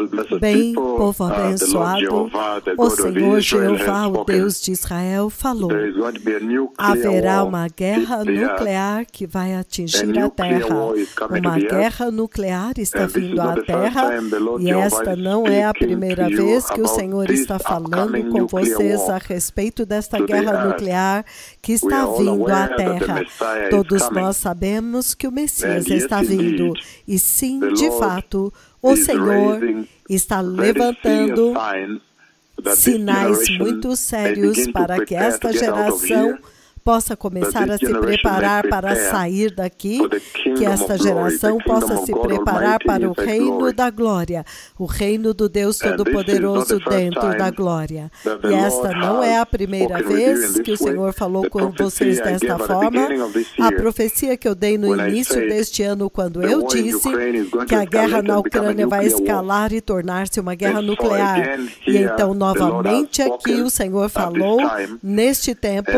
Bem, povo abençoado, o Senhor Jeová, o Deus de Israel, falou: haverá uma guerra nuclear que vai atingir a Terra. Uma guerra nuclear está vindo à Terra, e esta não é a primeira vez que o Senhor está falando com vocês a respeito desta guerra nuclear que está vindo à Terra. Todos nós sabemos que o Messias está vindo, e sim, de fato, o Senhor está levantando sinais muito sérios para que esta geração possa começar a se preparar para sair daqui, que esta geração possa se preparar para o reino da glória, o reino do Deus Todo-Poderoso dentro da glória. E esta não é a primeira vez que o Senhor falou com vocês desta forma. A profecia que eu dei no início deste ano, quando eu disse que a guerra na Ucrânia vai escalar e tornar-se uma guerra nuclear. E então, novamente aqui, o Senhor falou, neste tempo,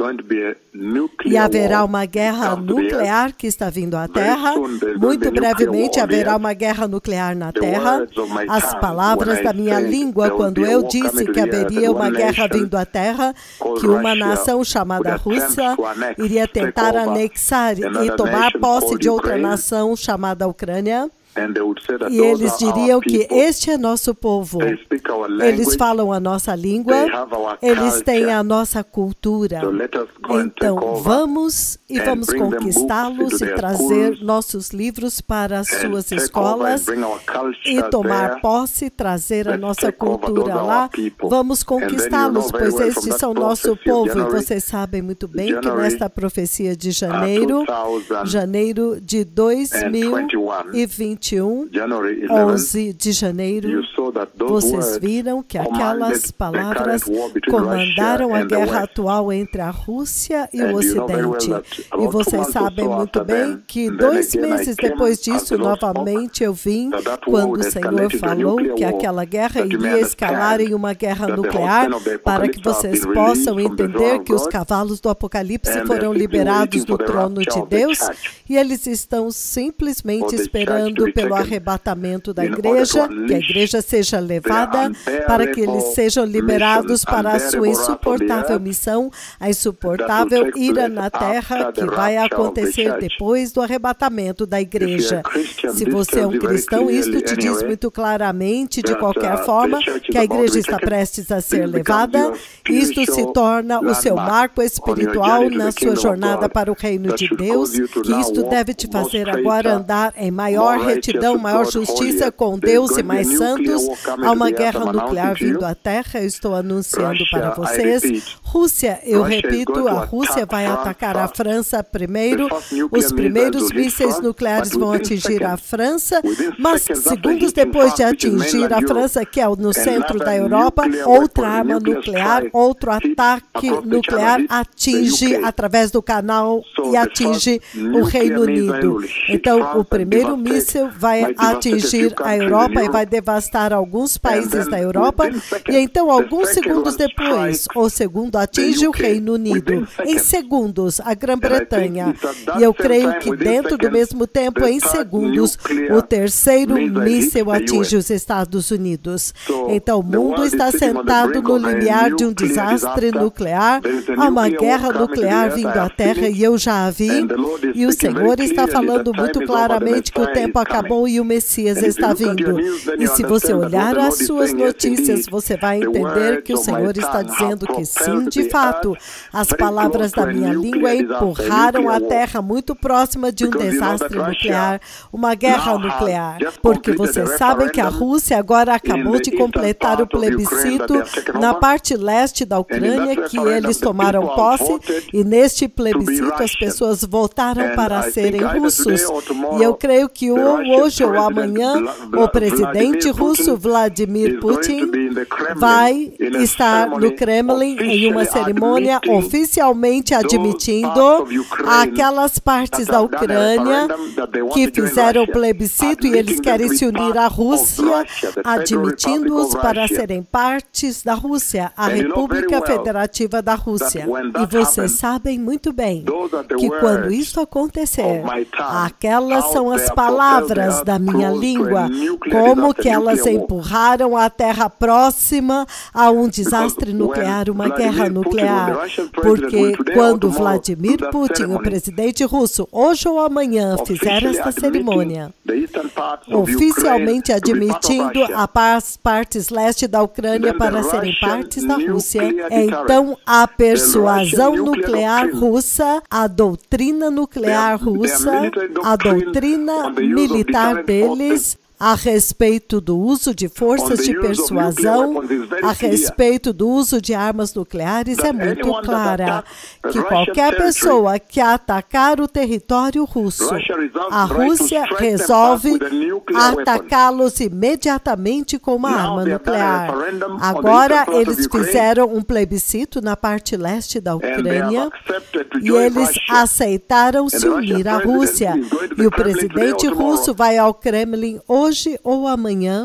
e haverá uma guerra nuclear que está vindo à Terra. Muito brevemente haverá uma guerra nuclear na Terra. As palavras da minha língua, quando eu disse que haveria uma guerra vindo à Terra, que uma nação chamada Rússia iria tentar anexar e tomar posse de outra nação chamada Ucrânia. E eles diriam que este é nosso povo. Eles falam a nossa língua, eles têm a nossa cultura. Então, vamos conquistá-los e trazer nossos livros para as suas escolas e tomar posse, trazer a nossa cultura lá. Vamos conquistá-los, pois estes são nosso povo. E vocês sabem muito bem que nesta profecia de janeiro de 2021, 11 de janeiro, vocês viram que aquelas palavras comandaram a guerra atual entre a Rússia e o Ocidente. E vocês sabem muito bem que 2 meses depois disso, novamente eu vim, quando o Senhor falou que aquela guerra iria escalar em uma guerra nuclear, para que vocês possam entender que os cavalos do Apocalipse foram liberados do trono de Deus, e eles estão simplesmente esperando pelo arrebatamento da igreja, que a igreja seja levada, para que eles sejam liberados para a sua insuportável missão, a insuportável ira na terra que vai acontecer depois do arrebatamento da igreja. Se você é um cristão, isto te diz muito claramente, de qualquer forma, que a igreja está prestes a ser levada. Isto se torna o seu marco espiritual na sua jornada para o reino de Deus, que isto deve te fazer agora andar em maior retidão, maior justiça com Deus e mais santos. Há uma guerra nuclear vindo à Terra, eu estou anunciando para vocês. Rússia, eu repito, a Rússia vai atacar a França primeiro. Os primeiros mísseis nucleares vão atingir a França, mas segundos depois de atingir a França, que é no centro da Europa, outra arma nuclear, outro ataque nuclear atinge através do canal e atinge o Reino Unido. Então, o primeiro míssil vai atingir a Europa e vai devastar alguns países da Europa, e então, alguns segundos depois, o segundo atinge o Reino Unido. Em segundos, a Grã-Bretanha. E eu creio que dentro do mesmo tempo, em segundos, o terceiro míssil atinge os Estados Unidos. Então, o mundo está sentado no limiar de um desastre nuclear. Há uma guerra nuclear vindo à Terra, e eu já a vi, e o Senhor está falando muito claramente que o tempo acabou e o Messias está vindo. E se você olhar as suas notícias, você vai entender que o Senhor está dizendo que sim, de fato, as palavras da minha língua empurraram a Terra muito próxima de um desastre nuclear, uma guerra nuclear, porque vocês sabem que a Rússia agora acabou de completar o plebiscito na parte leste da Ucrânia, que eles tomaram posse, e neste plebiscito as pessoas votaram para serem russos. E eu creio que hoje ou amanhã, o presidente russo Vladimir Putin vai estar no Kremlin em uma cerimônia oficialmente admitindo aquelas partes da Ucrânia que fizeram o plebiscito e eles querem se unir à Rússia, admitindo-os para serem partes da Rússia, a República Federativa da Rússia. E vocês sabem muito bem que quando isso acontecer, aquelas são as palavras da minha língua, como que elas empurraram a Terra próxima a um desastre nuclear, uma guerra nuclear. Porque quando Vladimir Putin, o presidente russo, hoje ou amanhã, fizer esta cerimônia, oficialmente admitindo as partes leste da Ucrânia para serem partes da Rússia, então a persuasão nuclear russa, a doutrina nuclear russa, a doutrina militar deles, a respeito do uso de forças de persuasão, a respeito do uso de armas nucleares, é muito clara. Que qualquer pessoa que atacar o território russo, a Rússia resolve atacá-los imediatamente com uma arma nuclear. Agora, eles fizeram um plebiscito na parte leste da Ucrânia e eles aceitaram se unir à Rússia. E o presidente russo vai ao Kremlin hoje ou amanhã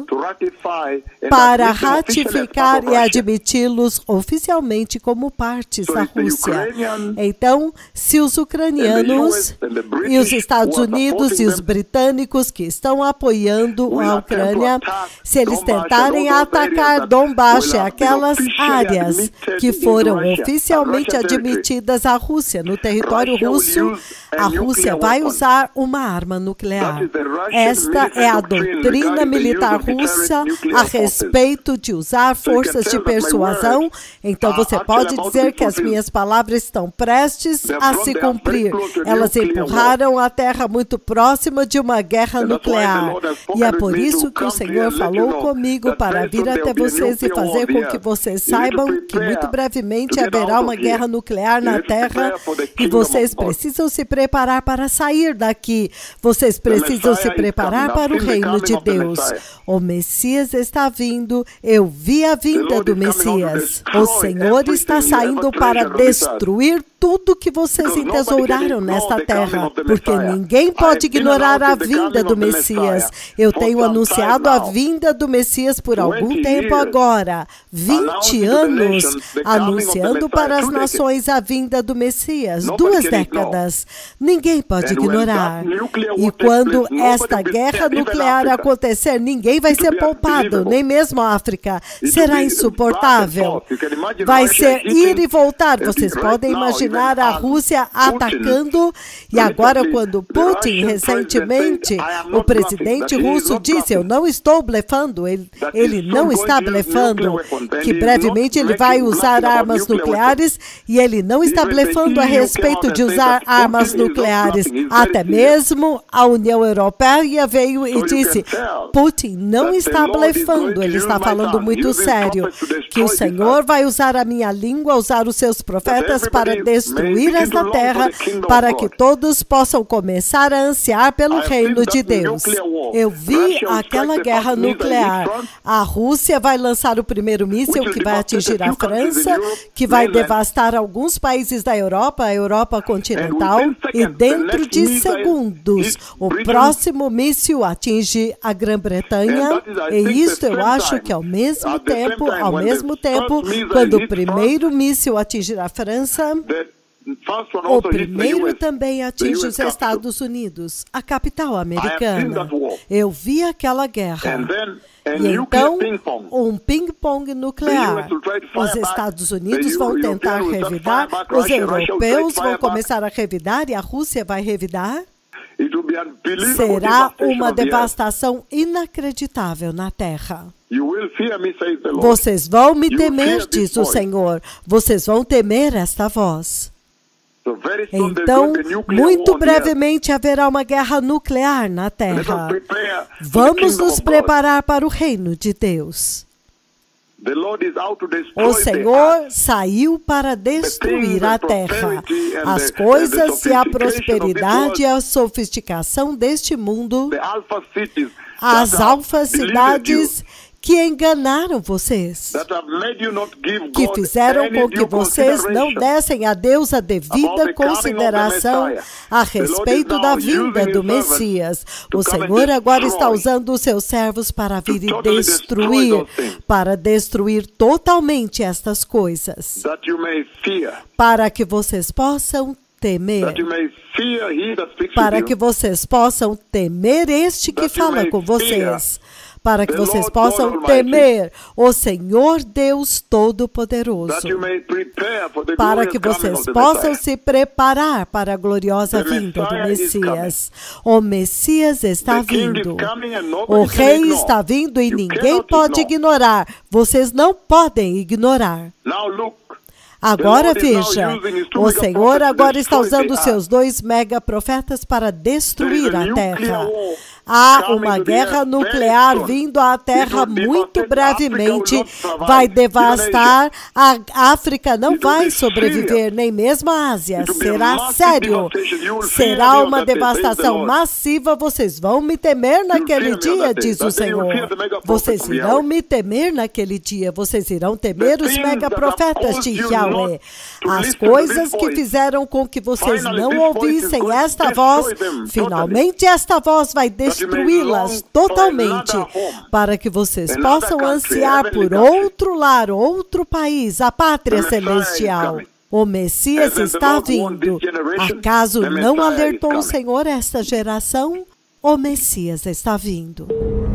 para ratificar e admiti-los oficialmente como partes da Rússia. Então, se os ucranianos e os Estados Unidos e os britânicos que estão apoiando a Ucrânia, se eles tentarem atacar Donbass, aquelas áreas que foram oficialmente admitidas à Rússia, no território russo, a Rússia vai usar uma arma nuclear. Esta é a doutrina militar russa a respeito de usar forças de persuasão. Então você pode dizer que as minhas palavras estão prestes a se cumprir. Elas empurraram a Terra muito próxima de uma guerra nuclear. E é por isso que o Senhor falou comigo para vir até vocês e fazer com que vocês saibam que muito brevemente haverá uma guerra nuclear na Terra e vocês precisam se preparar para sair daqui. Vocês precisam se preparar para o reino de Deus. O Messias está vindo. Eu vi a vinda do Messias. O Senhor está saindo para destruir tudo que vocês entesouraram nesta terra, porque ninguém pode ignorar a vinda do Messias. Eu tenho anunciado a vinda do Messias por algum tempo agora, 20 anos, anunciando para as nações a vinda do Messias, 2 décadas. Ninguém pode ignorar. E quando esta guerra nuclear acontecer, ninguém vai ser poupado, nem mesmo a África. Será insuportável. Vai ser ir e voltar. Vocês podem imaginar a Rússia atacando, e agora quando Putin, recentemente, o presidente russo disse, eu não estou blefando, ele não está blefando, que brevemente ele vai usar armas nucleares, e ele não está blefando a respeito de usar armas nucleares. Até mesmo a União Europeia veio e disse, Putin não está blefando, ele está falando muito sério, que o Senhor vai usar a minha língua, usar os seus profetas para destruir esta terra, para que todos possam começar a ansiar pelo reino de Deus. Eu vi aquela guerra nuclear. A Rússia vai lançar o primeiro míssil que vai atingir a França, que vai devastar alguns países da Europa, a Europa continental, e dentro de segundos, o próximo míssil atinge a Grã-Bretanha, e isso eu acho que ao mesmo tempo, quando o primeiro míssil atingir a França, o primeiro também atinge os Estados Unidos, a capital americana. Eu vi aquela guerra. E então, um ping-pong nuclear. Os Estados Unidos vão tentar revidar, os europeus vão começar a revidar e a Rússia vai revidar. Será uma devastação inacreditável na Terra. Vocês vão me temer, diz o Senhor. Vocês vão temer esta voz. Então, muito brevemente haverá uma guerra nuclear na Terra. Vamos nos preparar para o reino de Deus. O Senhor saiu para destruir a terra. As coisas e a prosperidade e a sofisticação deste mundo, as alfa-cidades que enganaram vocês, que fizeram com que vocês não dessem a Deus a devida consideração a respeito da vinda do Messias. O Senhor agora está usando os seus servos para vir e destruir totalmente estas coisas, para que vocês possam temer, para que vocês possam temer este que fala com vocês, para que vocês possam temer o Senhor Deus Todo-Poderoso, para que vocês possam se preparar para a gloriosa vinda do Messias. O Messias está vindo, o Rei está vindo e ninguém pode ignorar. Vocês não podem ignorar. Agora veja, o Senhor agora está usando seus 2 megaprofetas para destruir a terra. Há uma guerra nuclear vindo à Terra muito brevemente, vai devastar. A África não vai sobreviver, nem mesmo a Ásia. Será sério. Será uma devastação massiva. Vocês vão me temer naquele dia, diz o Senhor. Vocês irão me temer naquele dia. Vocês irão temer os megaprofetas de Yahweh. As coisas que fizeram com que vocês não ouvissem esta voz, finalmente esta voz vai destruí-las totalmente, para que vocês possam ansiar por outro lar, outro país, a pátria celestial. O Messias está vindo. Acaso não alertou o Senhor esta geração? O Messias está vindo.